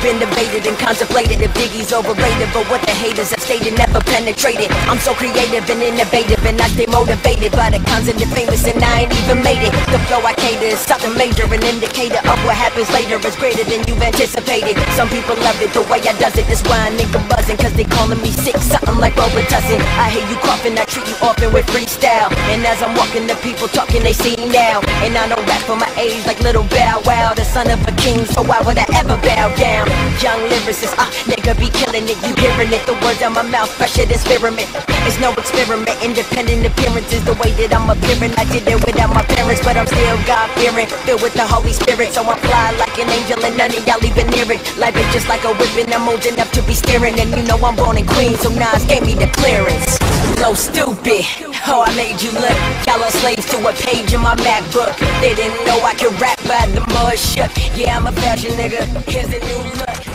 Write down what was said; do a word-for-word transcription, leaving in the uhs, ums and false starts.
been debated and contemplated if Diggie's overrated, but what the haters have stated never penetrated. I'm so creative and innovative, and I stay motivated by the constant and famous, and I ain't even made it. The flow I cater is something major, an indicator of what happens later is greater than you've anticipated. Some people love it, the way I does it, that's why a nigga buzzing, cause they calling me sick, something like Robitussin. I hear you coughing, I treat you often with freestyle, and as I'm walking, the people talking, they see now. And I don't rap for my age like Little Bow Wow, the son of a king, so why would I ever bow down? Young lyricist, ah, uh, nigga be killing it, you hearing it, the words out my mouth fresher than spearmint. It's no experiment, independent appearances, the way that I'm appearing. I did it without my parents, but I'm still God-fearing, filled with the Holy Spirit, so I'm fly like an angel, and none of y'all even near it. Life is just like a whipping, I'm old enough to be steering, and you know I'm born in Queens, so Nas gave me the clearance. So stupid, oh I made you look. Y'all are slaves to a page in my MacBook. They didn't know I could rap by the mud shook. Yeah, I'm a fashion nigga, here's a new look.